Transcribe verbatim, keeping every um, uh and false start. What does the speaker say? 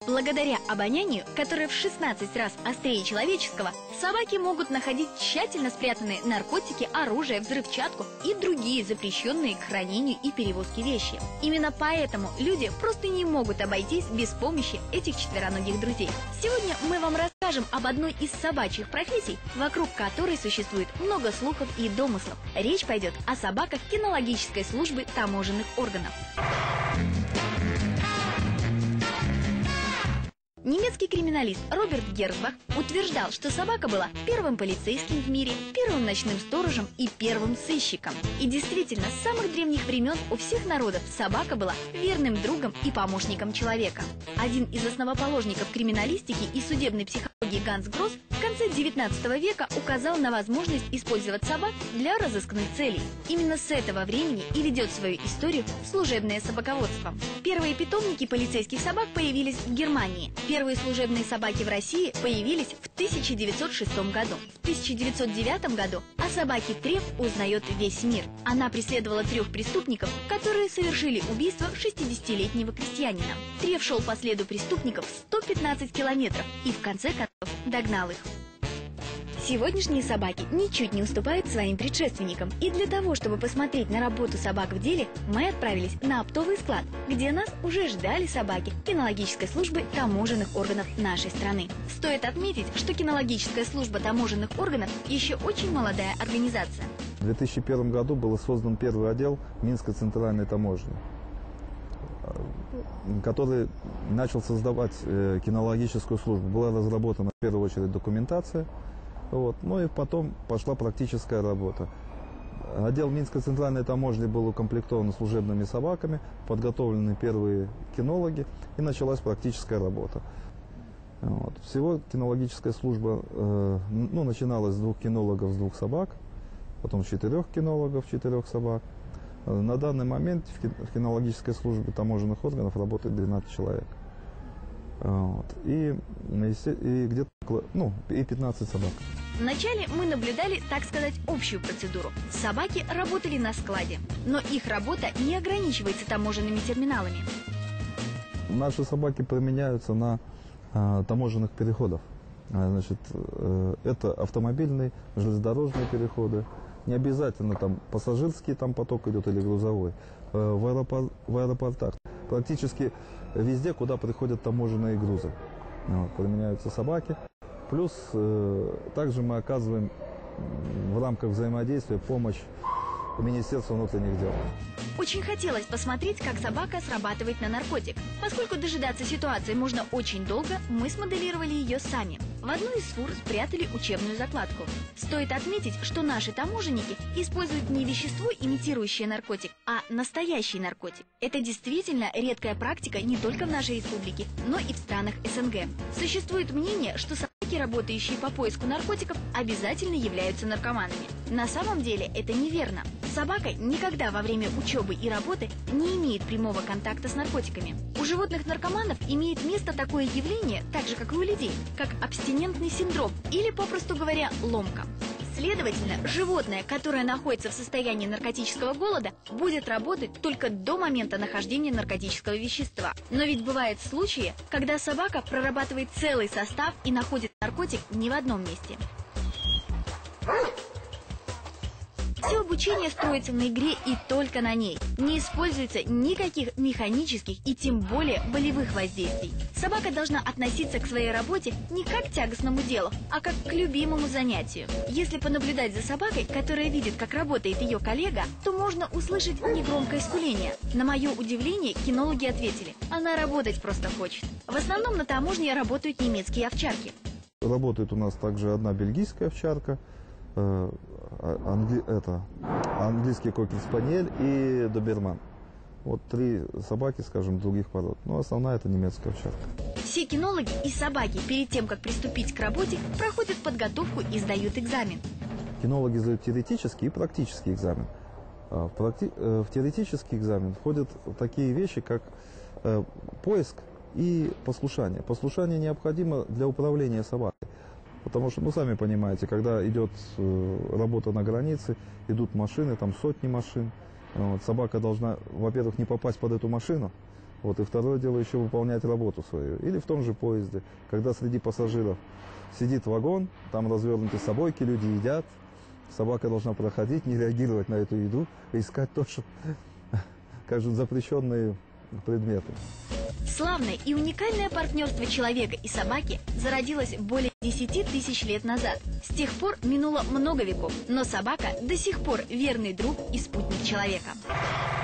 Благодаря обонянию, которое в шестнадцать раз острее человеческого, собаки могут находить тщательно спрятанные наркотики, оружие, взрывчатку и другие запрещенные к хранению и перевозке вещи. Именно поэтому люди просто не могут обойтись без помощи этих четвероногих друзей. Сегодня мы вам расскажем об одной из собачьих профессий, вокруг которой существует много слухов и домыслов. Речь пойдет о собаках кинологической службы таможенных органов. Немецкий криминалист Роберт Герцбах утверждал, что собака была первым полицейским в мире, первым ночным сторожем и первым сыщиком. И действительно, с самых древних времен у всех народов собака была верным другом и помощником человека. Один из основоположников криминалистики и судебной психологии Ганс Гросс в конце девятнадцатого века указал на возможность использовать собак для разыскных целей. Именно с этого времени и ведет свою историю служебное собаководство. Первые питомники полицейских собак появились в Германии. Первые служебные собаки в России появились в тысяча девятьсот шестом году. В тысяча девятьсот девятом году о собаке Треф узнает весь мир. Она преследовала трех преступников, которые совершили убийство шестидесятилетнего крестьянина. Треф шел по следу преступников сто пятнадцать километров и в конце концов догнал их. Сегодняшние собаки ничуть не уступают своим предшественникам. И для того, чтобы посмотреть на работу собак в деле, мы отправились на оптовый склад, где нас уже ждали собаки кинологической службы таможенных органов нашей страны. Стоит отметить, что кинологическая служба таможенных органов еще очень молодая организация. В две тысячи первом году был создан первый отдел Минской центральной таможни, который начал создавать э, кинологическую службу. Была разработана в первую очередь документация. Вот. Ну и потом пошла практическая работа. Отдел Минской центральной таможни был укомплектован служебными собаками, подготовлены первые кинологи, и началась практическая работа. Вот. Всего кинологическая служба э, ну, начиналась с двух кинологов, с двух собак, потом с четырех кинологов, четырех собак. На данный момент в кинологической службе таможенных органов работает двенадцать человек. Вот. И, и где-то ну, и пятнадцать собак. Вначале мы наблюдали, так сказать, общую процедуру. Собаки работали на складе, но их работа не ограничивается таможенными терминалами. Наши собаки применяются на а, таможенных переходах. А, значит, э, это автомобильные, железнодорожные переходы. Не обязательно там пассажирский там поток идет или грузовой. Э, в, аэропор в аэропортах. Практически везде, куда приходят таможенные грузы. Вот, применяются собаки. Плюс э, также мы оказываем в рамках взаимодействия помощь Министерству внутренних дел. Очень хотелось посмотреть, как собака срабатывает на наркотик. Поскольку дожидаться ситуации можно очень долго, мы смоделировали ее сами. В одну из фур спрятали учебную закладку. Стоит отметить, что наши таможенники используют не вещество, имитирующее наркотик, а настоящий наркотик. Это действительно редкая практика не только в нашей республике, но и в странах СНГ. Существует мнение, что собаки, работающие по поиску наркотиков, обязательно являются наркоманами. На самом деле это неверно. Собака никогда во время учебы и работы не имеет прямого контакта с наркотиками. У животных-наркоманов имеет место такое явление, так же как и у людей, как абстинентный синдром или, попросту говоря, ломка. Следовательно, животное, которое находится в состоянии наркотического голода, будет работать только до момента нахождения наркотического вещества. Но ведь бывают случаи, когда собака прорабатывает целый состав и находит наркотик не в одном месте. Все обучение строится на игре и только на ней. Не используется никаких механических и тем более болевых воздействий. Собака должна относиться к своей работе не как к тягостному делу, а как к любимому занятию. Если понаблюдать за собакой, которая видит, как работает ее коллега, то можно услышать негромкое скуление. На мое удивление, кинологи ответили: она работать просто хочет. В основном на таможне работают немецкие овчарки. Работает у нас также одна бельгийская овчарка, Англи... это, английский кокер-спаниель и доберман. Вот три собаки, скажем, других пород. Но основная это немецкая овчарка. Все кинологи и собаки перед тем, как приступить к работе, проходят подготовку и сдают экзамен. Кинологи сдают теоретический и практический экзамен. В, практи... в теоретический экзамен входят такие вещи, как э, поиск и послушание. Послушание необходимо для управления собакой. Потому что, ну, сами понимаете, когда идет э, работа на границе, идут машины, там сотни машин. Вот, собака должна, во-первых, не попасть под эту машину, Вот, и второе дело еще выполнять работу свою. Или в том же поезде, когда среди пассажиров сидит вагон, там развернуты собойки, люди едят, собака должна проходить, не реагировать на эту еду, и искать тоже, как же, запрещенные предметы. Славное и уникальное партнерство человека и собаки зародилось более десяти тысяч лет назад. С тех пор минуло много веков, но собака до сих пор верный друг и спутник человека.